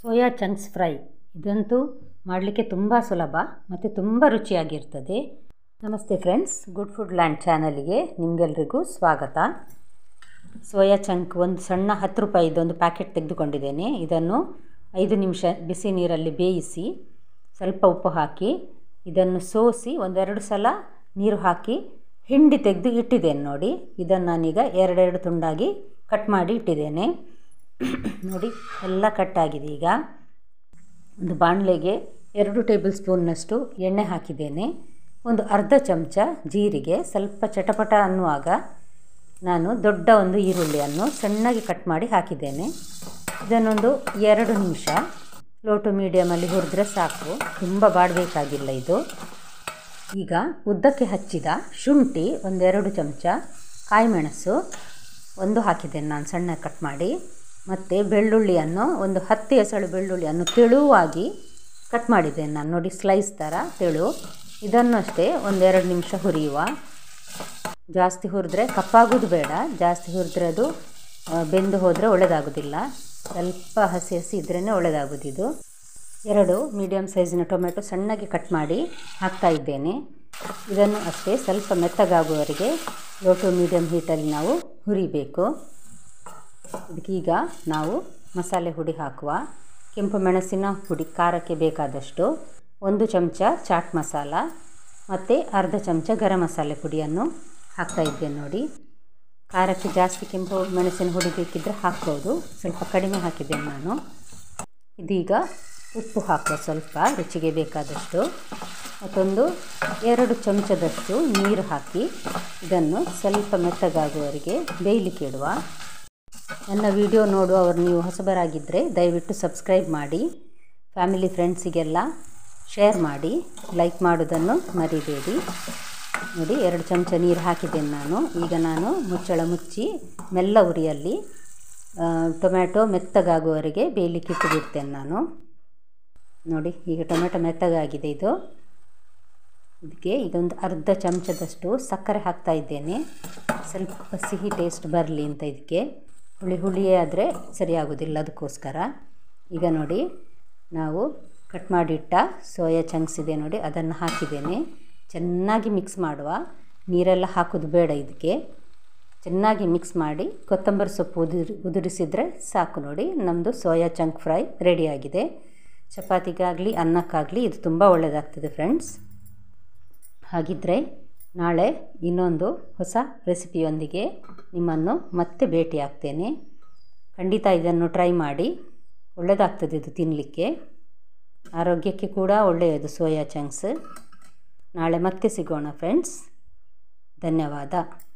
Soya chunks fry ಇದಂತೂ ಮಾಡಲಿಕ್ಕೆ ತುಂಬ ಸುಲಭ ಮತ್ತು ತುಂಬ ರುಚಿಯಾಗಿರ್ತದೆ. ನಮಸ್ತೆ ಫ್ರೆಂಡ್ಸ್, ಗುಡ್ ಫುಡ್ ಲ್ಯಾಂಡ್ ಚಾನಲ್ಗೆ ನಿಮಗೆಲ್ರಿಗೂ ಸ್ವಾಗತ. ಸೋಯಾ ಚಂಕ್ ಒಂದು ಸಣ್ಣ 10 ರೂಪಾಯಿದೊಂದು ಪ್ಯಾಕೆಟ್ ತೆಗೆದುಕೊಂಡಿದ್ದೇನೆ. ಇದನ್ನು 5 ನಿಮಿಷ ಬಿಸಿ ನೀರಲ್ಲಿ ಬೇಯಿಸಿ ಸ್ವಲ್ಪ ಉಪ್ಪು ಹಾಕಿ ಇದನ್ನು ಸೋಸಿ ಒಂದೆರಡು ಸಲ ನೀರು ಹಾಕಿ ಹಿಂಡಿ ತೆಗೆದು ಇಟ್ಟಿದ್ದೇನೆ. ನೋಡಿ, ಇದನ್ನು ನಾನೀಗ ಎರಡೆರಡು ತುಂಡಾಗಿ ಕಟ್ ಮಾಡಿ ಇಟ್ಟಿದ್ದೇನೆ. ನೋಡಿ, ಎಲ್ಲ ಕಟ್ಟಾಗಿದೆ. ಈಗ ಒಂದು ಬಾಣಲೆಗೆ 2 ಟೇಬಲ್ ಸ್ಪೂನ್ನಷ್ಟು ಎಣ್ಣೆ ಹಾಕಿದ್ದೇನೆ. ಒಂದು ಅರ್ಧ ಚಮಚ ಜೀರಿಗೆ, ಸ್ವಲ್ಪ ಚಟಪಟ ಅನ್ನುವಾಗ ನಾನು ದೊಡ್ಡ ಒಂದು ಈರುಳ್ಳಿಯನ್ನು ಸಣ್ಣಗೆ ಕಟ್ ಮಾಡಿ ಹಾಕಿದ್ದೇನೆ. ಇದನ್ನೊಂದು 2 ನಿಮಿಷ ಲೋ ಟು ಮೀಡಿಯಮಲ್ಲಿ ಹುರಿದ್ರೆ ಸಾಕು, ತುಂಬ ಬಾಡಬೇಕಾಗಿಲ್ಲ ಇದು. ಈಗ ಉದ್ದಕ್ಕೆ ಹಚ್ಚಿದ ಶುಂಠಿ 1-2 ಚಮಚ, ಕಾಯಿಮೆಣಸು 1 ಹಾಕಿದ್ದೇನೆ ನಾನು ಸಣ್ಣ ಕಟ್ ಮಾಡಿ, ಮತ್ತು ಬೆಳ್ಳುಳ್ಳಿಯನ್ನು ಒಂದು 10 ಎಸಳು ಬೆಳ್ಳುಳ್ಳಿಯನ್ನು ತೆಳುವಾಗಿ ಕಟ್ ಮಾಡಿದ್ದೇನೆ ನಾನು. ನೋಡಿ, ಸ್ಲೈಸ್ ಥರ ತೆಳು. ಇದನ್ನು ಅಷ್ಟೇ 1-2 ನಿಮಿಷ ಹುರಿಯುವ. ಜಾಸ್ತಿ ಹುರಿದ್ರೆ ಕಪ್ಪಾಗೋದು ಬೇಡ, ಜಾಸ್ತಿ ಹುರಿದ್ರೆ ಅದು ಬೆಂದು ಹೋದರೆ ಒಳ್ಳೆಯದಾಗೋದಿಲ್ಲ. ಸ್ವಲ್ಪ ಹಸಿ ಹಸಿ ಇದ್ರೇ ಒಳ್ಳೆಯದಾಗೋದಿದು. 2 ಮೀಡಿಯಮ್ ಸೈಜಿನ ಟೊಮೆಟೊ ಸಣ್ಣಗೆ ಕಟ್ ಮಾಡಿ ಹಾಕ್ತಾ ಇದ್ದೇನೆ. ಇದನ್ನು ಅಷ್ಟೇ ಸ್ವಲ್ಪ ಮೆತ್ತಗಾಗುವವರೆಗೆ ಲೋ ಟು ಮೀಡಿಯಮ್ ಹೀಟಲ್ಲಿ ನಾವು ಹುರಿಬೇಕು. ಇದಕ್ಕೀಗ ನಾವು ಮಸಾಲೆ ಹುಡಿ ಹಾಕುವ. ಕೆಂಪು ಮೆಣಸಿನ ಹುಡಿ ಖಾರಕ್ಕೆ ಬೇಕಾದಷ್ಟು 1 ಚಮಚ ಚಾಟ್ ಮಸಾಲ ಮತ್ತು ಅರ್ಧ ಚಮಚ ಗರಂ ಮಸಾಲೆ ಪುಡಿಯನ್ನು ಹಾಕ್ತಾ ಇದ್ದೇನೆ. ನೋಡಿ, ಖಾರಕ್ಕೆ ಜಾಸ್ತಿ ಕೆಂಪು ಮೆಣಸಿನ ಹುಡಿ ಬೇಕಿದ್ದರೆ ಹಾಕ್ಬೋದು, ಸ್ವಲ್ಪ ಕಡಿಮೆ ಹಾಕಿದ್ದೇನೆ ನಾನು. ಇದೀಗ ಉಪ್ಪು ಹಾಕುವ, ಸ್ವಲ್ಪ ರುಚಿಗೆ ಬೇಕಾದಷ್ಟು. ಮತ್ತೊಂದು 2 ಚಮಚದಷ್ಟು ನೀರು ಹಾಕಿ ಇದನ್ನು ಸ್ವಲ್ಪ ಮೆತ್ತಗಾಗುವವರೆಗೆ ಬೇಯಲಿಕ್ಕೆ ಇಡುವ. ನನ್ನ ವಿಡಿಯೋ ನೋಡುವವರು ನೀವು ಹೊಸಬರಾಗಿದ್ದರೆ ದಯವಿಟ್ಟು ಸಬ್ಸ್ಕ್ರೈಬ್ ಮಾಡಿ, ಫ್ಯಾಮಿಲಿ ಫ್ರೆಂಡ್ಸಿಗೆಲ್ಲ ಶೇರ್ ಮಾಡಿ, ಲೈಕ್ ಮಾಡೋದನ್ನು ಮರಿಬೇಡಿ. ನೋಡಿ, 2 ಚಮಚ ನೀರು ಹಾಕಿದ್ದೇನೆ ನಾನು. ಈಗ ನಾನು ಮುಚ್ಚಳ ಮುಚ್ಚಿ ಮೆಲ್ಲ ಉರಿಯಲ್ಲಿ ಟೊಮ್ಯಾಟೊ ಮೆತ್ತಗಾಗುವವರೆಗೆ ಬೇಯಲಿಕ್ಕೆ ಇಟ್ಟುಬಿಡ್ತೇನೆ ನಾನು. ನೋಡಿ, ಈಗ ಟೊಮೆಟೊ ಮೆತ್ತಗಾಗಿದೆ ಇದು. ಇದಕ್ಕೆ ಈಗ ಒಂದು ಅರ್ಧ ಚಮಚದಷ್ಟು ಸಕ್ಕರೆ ಹಾಕ್ತಾ ಇದ್ದೇನೆ, ಸ್ವಲ್ಪ ಸಿಹಿ ಟೇಸ್ಟ್ ಬರಲಿ ಅಂತ. ಇದಕ್ಕೆ ಹುಳಿಯೇ ಆದರೆ ಸರಿಯಾಗೋದಿಲ್ಲ, ಅದಕ್ಕೋಸ್ಕರ. ಈಗ ನೋಡಿ, ನಾವು ಕಟ್ ಮಾಡಿಟ್ಟ ಸೋಯಾ ಚಂಕ್ಸ್ ಇದೆ ನೋಡಿ, ಅದನ್ನು ಹಾಕಿದ್ದೇನೆ. ಚೆನ್ನಾಗಿ ಮಿಕ್ಸ್ ಮಾಡುವ, ನೀರೆಲ್ಲ ಹಾಕೋದು ಬೇಡ ಇದಕ್ಕೆ. ಚೆನ್ನಾಗಿ ಮಿಕ್ಸ್ ಮಾಡಿ ಕೊತ್ತಂಬರಿ ಸೊಪ್ಪು ಉದುರಿಸಿದರೆ ಸಾಕು. ನೋಡಿ, ನಮ್ಮದು ಸೋಯಾ ಚಂಕ್ ಫ್ರೈ ರೆಡಿಯಾಗಿದೆ. ಚಪಾತಿಗಾಗಲಿ ಅನ್ನಕ್ಕಾಗಲಿ ಇದು ತುಂಬ ಒಳ್ಳೆಯದಾಗ್ತದೆ ಫ್ರೆಂಡ್ಸ್. ಹಾಗಿದ್ದರೆ ನಾಳೆ ಇನ್ನೊಂದು ಹೊಸ ರೆಸಿಪಿಯೊಂದಿಗೆ ನಿಮ್ಮನ್ನು ಮತ್ತೆ ಭೇಟಿ ಆಗ್ತೇನೆ. ಖಂಡಿತ ಇದನ್ನು ಟ್ರೈ ಮಾಡಿ, ಒಳ್ಳೆಯದಾಗ್ತದೆ ಇದು ತಿನ್ನಲಿಕ್ಕೆ, ಆರೋಗ್ಯಕ್ಕೆ ಕೂಡ ಒಳ್ಳೆಯದು ಸೋಯಾ ಚಂಕ್ಸ್. ನಾಳೆ ಮತ್ತೆ ಸಿಗೋಣ ಫ್ರೆಂಡ್ಸ್. ಧನ್ಯವಾದ.